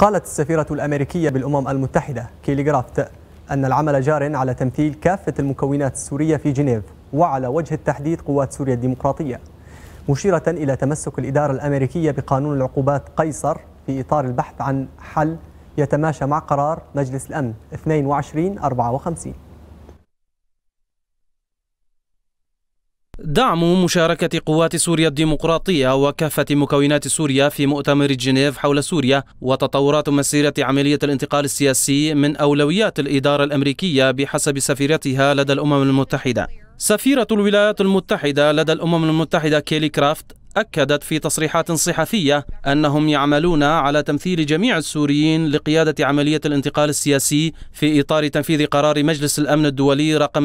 قالت السفيرة الأمريكية بالأمم المتحدة كيلي غرافت أن العمل جار على تمثيل كافة المكونات السورية في جنيف وعلى وجه التحديد قوات سوريا الديمقراطية، مشيرة إلى تمسك الإدارة الأمريكية بقانون العقوبات قيصر في إطار البحث عن حل يتماشى مع قرار مجلس الأمن 2254. دعم مشاركة قوات سوريا الديمقراطية وكافة مكونات سوريا في مؤتمر جنيف حول سوريا وتطورات مسيرة عملية الانتقال السياسي من أولويات الإدارة الأمريكية بحسب سفيرتها لدى الأمم المتحدة. سفيرة الولايات المتحدة لدى الأمم المتحدة كيلي كرافت أكدت في تصريحات صحفية أنهم يعملون على تمثيل جميع السوريين لقيادة عملية الانتقال السياسي في إطار تنفيذ قرار مجلس الأمن الدولي رقم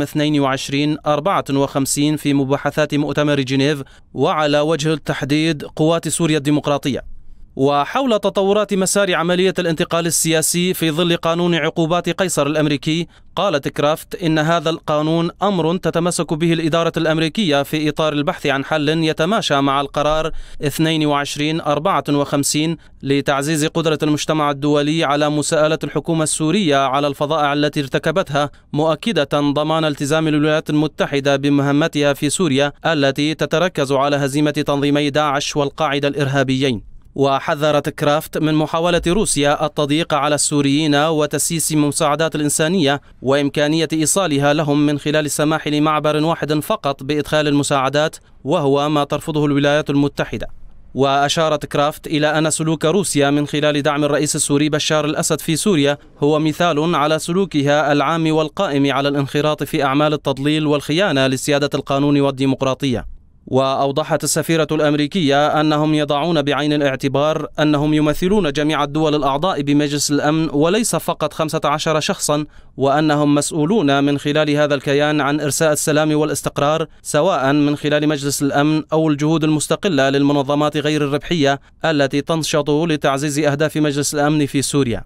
2254 في مباحثات مؤتمر جنيف وعلى وجه التحديد قوات سوريا الديمقراطية. وحول تطورات مسار عملية الانتقال السياسي في ظل قانون عقوبات قيصر الأمريكي، قالت كرافت إن هذا القانون أمر تتمسك به الإدارة الأمريكية في إطار البحث عن حل يتماشى مع القرار 2254 لتعزيز قدرة المجتمع الدولي على مساءلة الحكومة السورية على الفظائع التي ارتكبتها، مؤكدة ضمان التزام الولايات المتحدة بمهمتها في سوريا التي تتركز على هزيمة تنظيمي داعش والقاعدة الإرهابيين. وحذرت كرافت من محاولة روسيا التضييق على السوريين وتسييس المساعدات الإنسانية وإمكانية إيصالها لهم من خلال السماح لمعبر واحد فقط بإدخال المساعدات، وهو ما ترفضه الولايات المتحدة. وأشارت كرافت إلى أن سلوك روسيا من خلال دعم الرئيس السوري بشار الأسد في سوريا هو مثال على سلوكها العام والقائم على الانخراط في أعمال التضليل والخيانة لسيادة القانون والديمقراطية. وأوضحت السفيرة الأمريكية أنهم يضعون بعين الاعتبار أنهم يمثلون جميع الدول الأعضاء بمجلس الأمن وليس فقط 15 شخصا، وأنهم مسؤولون من خلال هذا الكيان عن إرساء السلام والاستقرار، سواء من خلال مجلس الأمن أو الجهود المستقلة للمنظمات غير الربحية التي تنشط لتعزيز أهداف مجلس الأمن في سوريا.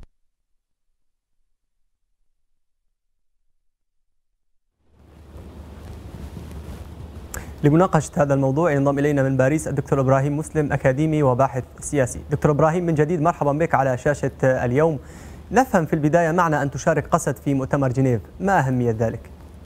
لمناقشة هذا الموضوع ينضم إلينا من باريس الدكتور إبراهيم مسلم، أكاديمي وباحث سياسي. دكتور إبراهيم، من جديد مرحبا بك على شاشة اليوم. نفهم في البداية معنى أن تشارك قسد في مؤتمر جنيف، ما أهمية ذلك؟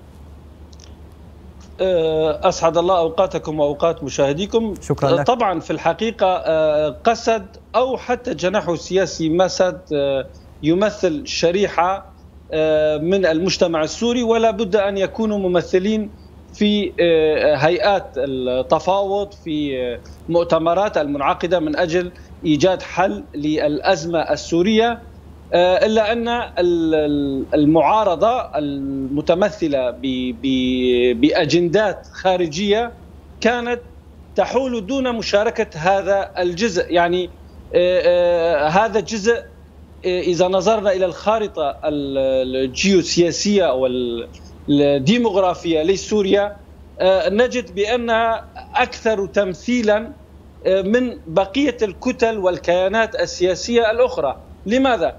أسعد الله أوقاتكم وأوقات مشاهديكم. شكرا لك. طبعا في الحقيقة قسد أو حتى جناحه السياسي مسد يمثل شريحة من المجتمع السوري، ولا بد أن يكونوا ممثلين في هيئات التفاوض، في مؤتمرات المنعقدة من أجل إيجاد حل للأزمة السورية. إلا أن المعارضة المتمثلة بأجندات خارجية كانت تحول دون مشاركة هذا الجزء. يعني هذا الجزء إذا نظرنا إلى الخارطة الجيوسياسية والديموغرافية لسوريا نجد بأنها أكثر تمثيلا من بقية الكتل والكيانات السياسية الأخرى. لماذا؟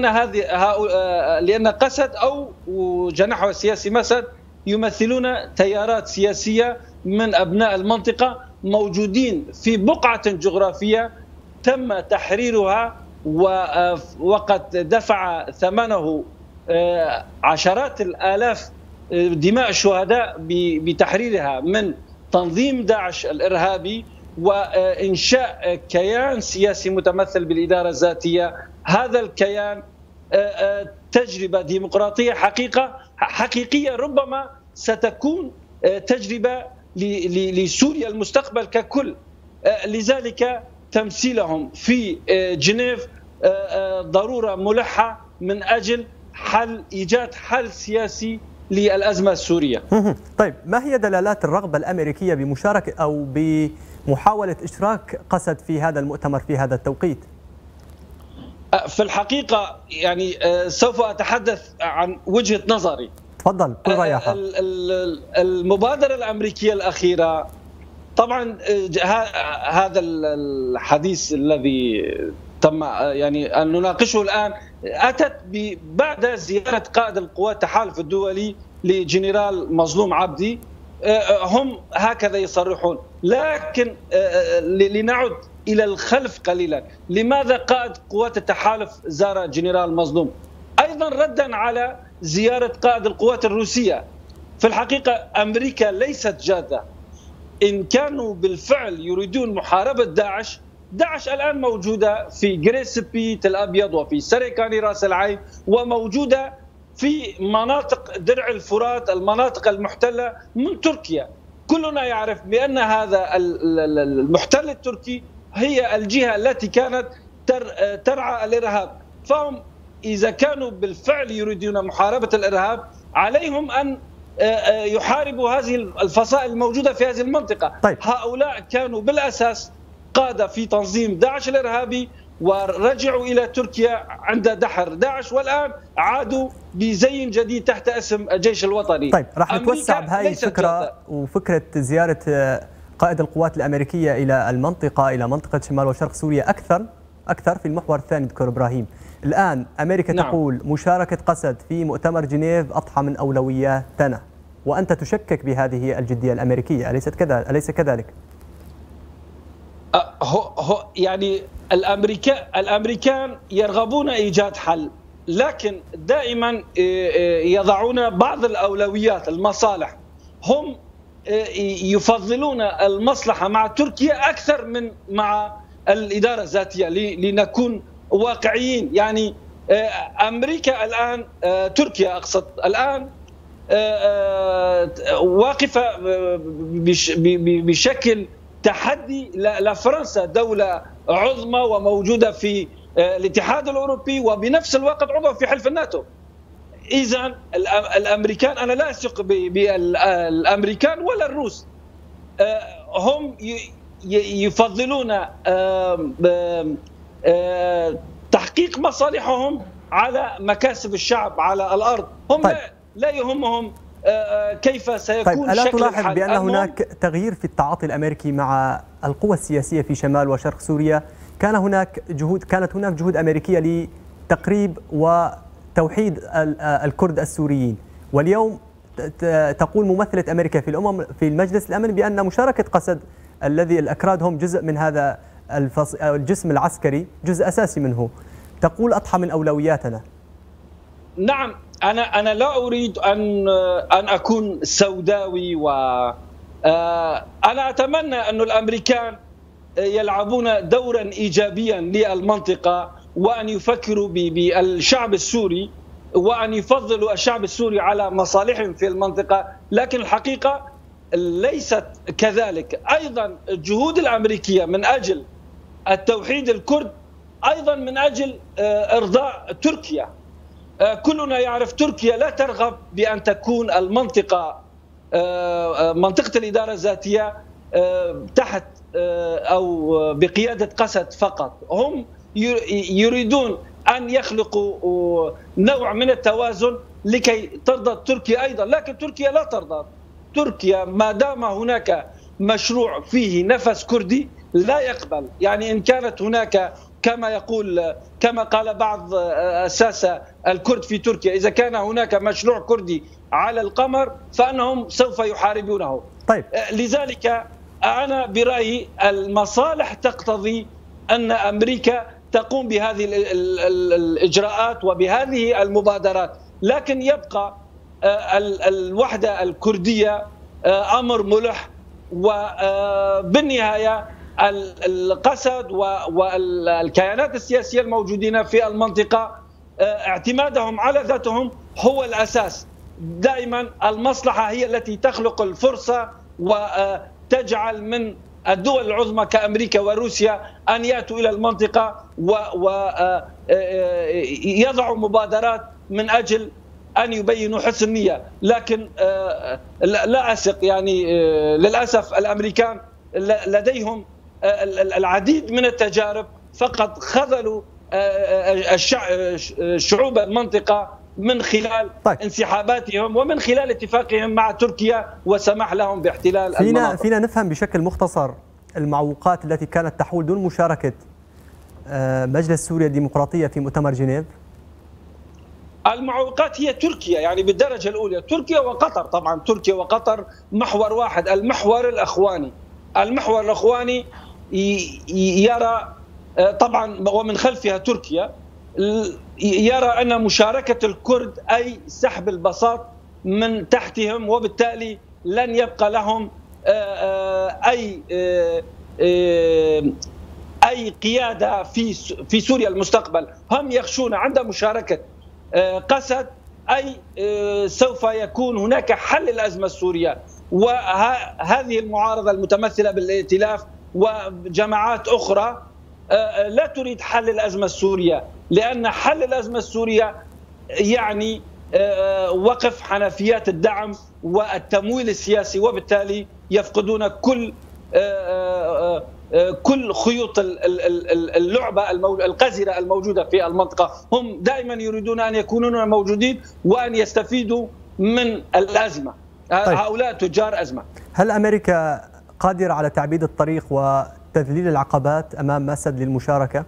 لأن قسد أو جناحه السياسي مسد يمثلون تيارات سياسية من أبناء المنطقة موجودين في بقعة جغرافية تم تحريرها وقد دفع ثمنه عشرات الآلاف دماء الشهداء بتحريرها من تنظيم داعش الإرهابي وإنشاء كيان سياسي متمثل بالإدارة الذاتية. هذا الكيان تجربة ديمقراطية حقيقية ربما ستكون تجربة لسوريا المستقبل ككل. لذلك تمثيلهم في جنيف ضرورة ملحة من أجل إيجاد حل سياسي للأزمة السورية. طيب، ما هي دلالات الرغبة الأمريكية بمشاركة أو بمحاولة إشراك قسد في هذا المؤتمر في هذا التوقيت؟ في الحقيقة يعني سوف أتحدث عن وجهة نظري. تفضل، كل رأيك. المبادرة الأمريكية الأخيرة، طبعا هذا الحديث الذي تم يعني أن نناقشه الآن أتت بعد زيارة قائد القوات التحالف الدولي لجنرال مظلوم عبدي. هم هكذا يصرحون، لكن لنعد إلى الخلف قليلا. لماذا قائد قوات التحالف زار جنرال مظلوم؟ أيضا ردا على زيارة قائد القوات الروسية. في الحقيقة أمريكا ليست جادة. إن كانوا بالفعل يريدون محاربة داعش الآن موجودة في جريسبي تل أبيض وفي سريكاني راس العين، وموجودة في مناطق درع الفرات، المناطق المحتلة من تركيا. كلنا يعرف بأن هذا المحتل التركي هي الجهة التي كانت ترعى الإرهاب. فهم إذا كانوا بالفعل يريدون محاربة الإرهاب عليهم أن يحاربوا هذه الفصائل الموجودة في هذه المنطقة. طيب. هؤلاء كانوا بالأساس قادة في تنظيم داعش الإرهابي، ورجعوا إلى تركيا عند دحر داعش، والآن عادوا بزي جديد تحت اسم الجيش الوطني. طيب، راح نتوسع بهاي الفكرة وفكرة زيارة قائد القوات الأمريكية إلى المنطقة، إلى منطقة شمال وشرق سوريا أكثر في المحور الثاني دكتور إبراهيم. الآن أمريكا تقول مشاركة قسد في مؤتمر جنيف أضحى من أولوياتنا، وأنت تشكك بهذه الجدية الأمريكية، أليس كذلك؟ يعني الأمريكان يرغبون إيجاد حل، لكن دائما يضعون بعض الأولويات، المصالح. هم يفضلون المصلحة مع تركيا أكثر من مع الإدارة الذاتية، لنكون واقعيين. يعني أمريكا الآن، تركيا أقصد، الآن واقفة بشكل تحدي لفرنسا، دولة عظمى وموجودة في الاتحاد الأوروبي وبنفس الوقت عضو في حلف الناتو. إذن الأمريكان، أنا لا أثق بالأمريكان ولا الروس، هم يفضلون تحقيق مصالحهم على مكاسب الشعب على الأرض. هم طيب. لا يهمهم كيف سيكون. طيب، ألا تلاحظ بأن هناك تغيير في التعاطي الأمريكي مع القوى السياسية في شمال وشرق سوريا؟ كانت هناك جهود أمريكية لتقريب وتوحيد الكرد السوريين، واليوم تقول ممثلة أمريكا في المجلس الأمن بأن مشاركة قسد الذي الأكراد هم جزء من هذا الجسم العسكري، جزء أساسي منه، تقول أضحى من أولوياتنا. نعم، أنا لا أريد أن أكون سوداوي، أنا أتمنى أن الأمريكان يلعبون دورا إيجابيا للمنطقة، وأن يفكروا بالشعب السوري، وأن يفضلوا الشعب السوري على مصالحهم في المنطقة. لكن الحقيقة ليست كذلك. أيضا الجهود الأمريكية من أجل التوحيد الكرد، أيضا من أجل إرضاء تركيا. كلنا يعرف تركيا لا ترغب بأن تكون المنطقة منطقة الإدارة الذاتية تحت أو بقيادة قسد فقط. هم يريدون أن يخلقوا نوع من التوازن لكي ترضى تركيا أيضا، لكن تركيا لا ترضى. تركيا ما دام هناك مشروع فيه نفس كردي لا يقبل. يعني إن كانت هناك كما قال بعض الساسة الكرد في تركيا، إذا كان هناك مشروع كردي على القمر فإنهم سوف يحاربونه. طيب. لذلك أنا برأيي المصالح تقتضي أن أمريكا تقوم بهذه الإجراءات وبهذه المبادرات، لكن يبقى الوحدة الكردية أمر ملح، وبالنهاية القسد والكيانات السياسية الموجودين في المنطقة اعتمادهم على ذاتهم هو الأساس. دائما المصلحة هي التي تخلق الفرصة وتجعل من الدول العظمى كأمريكا وروسيا أن يأتوا إلى المنطقة ويضعوا مبادرات من أجل أن يبينوا حسن نية. لكن لا أثق، يعني للأسف الأمريكان لديهم العديد من التجارب، فقد خذلوا شعوب المنطقة من خلال انسحاباتهم ومن خلال اتفاقهم مع تركيا وسمح لهم باحتلال المناطق. فينا نفهم بشكل مختصر المعوقات التي كانت تحول دون مشاركة مجلس سوريا الديمقراطية في مؤتمر جنيف؟ المعوقات هي تركيا، يعني بالدرجة الأولى تركيا وقطر. طبعا تركيا وقطر محور واحد، المحور الأخواني يرى طبعا ومن خلفها تركيا، يرى أن مشاركة الكرد أي سحب البساط من تحتهم، وبالتالي لن يبقى لهم أي قيادة في سوريا المستقبل. هم يخشون عند مشاركة قسد أي سوف يكون هناك حل الأزمة السورية، وهذه المعارضة المتمثلة بالائتلاف وجماعات أخرى لا تريد حل الأزمة السورية، لأن حل الأزمة السورية يعني وقف حنفيات الدعم والتمويل السياسي، وبالتالي يفقدون كل خيوط اللعبة القذرة الموجودة في المنطقة. هم دائما يريدون أن يكونوا موجودين وأن يستفيدوا من الأزمة. هؤلاء تجار أزمة. هل أمريكا قادرة على تعبيد الطريق وتذليل العقبات أمام مسد للمشاركة؟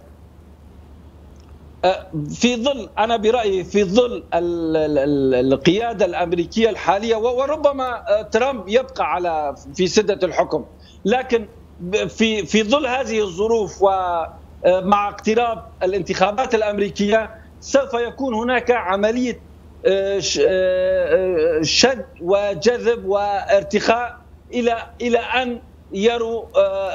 أنا برأيي في ظل القيادة الأمريكية الحالية، وربما ترامب يبقى في سدة الحكم، لكن في ظل هذه الظروف ومع اقتراب الانتخابات الأمريكية سوف يكون هناك عملية شد وجذب وارتخاء إلى أن يروا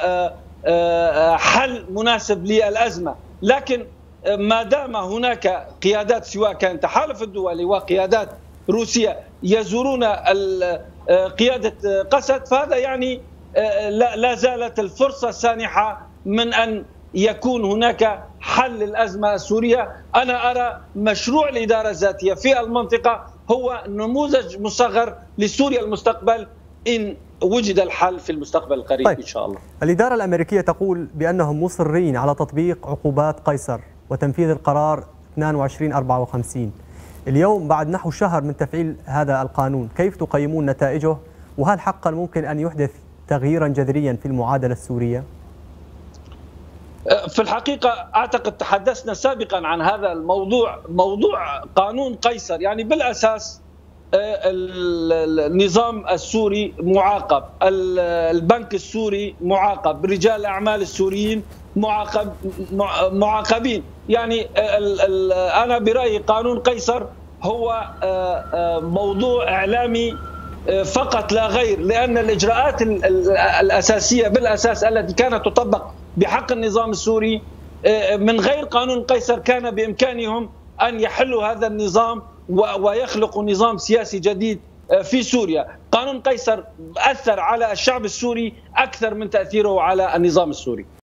حل مناسب للأزمة. لكن ما دام هناك قيادات سواء كان التحالف الدولي وقيادات روسيا يزورون قيادة قسد، فهذا يعني لا زالت الفرصة سانحة من أن يكون هناك حل للأزمة السورية. أنا أرى مشروع الإدارة الذاتية في المنطقة هو نموذج مصغر لسوريا المستقبل إن وجد الحل في المستقبل القريب. طيب. إن شاء الله. الإدارة الأمريكية تقول بأنهم مصرين على تطبيق عقوبات قيصر وتنفيذ القرار 2254. اليوم بعد نحو شهر من تفعيل هذا القانون، كيف تقيمون نتائجه؟ وهل حقا ممكن أن يحدث تغييرا جذريا في المعادلة السورية؟ في الحقيقة أعتقد تحدثنا سابقا عن هذا الموضوع، موضوع قانون قيصر. يعني بالأساس النظام السوري معاقب، البنك السوري معاقب، رجال الأعمال السوريين معاقبين. يعني أنا برأيي قانون قيصر هو موضوع إعلامي فقط لا غير، لأن الإجراءات الأساسية بالأساس التي كانت تطبق بحق النظام السوري من غير قانون قيصر كان بإمكانهم أن يحلوا هذا النظام ويخلقوا نظام سياسي جديد في سوريا. قانون قيصر أثر على الشعب السوري أكثر من تأثيره على النظام السوري.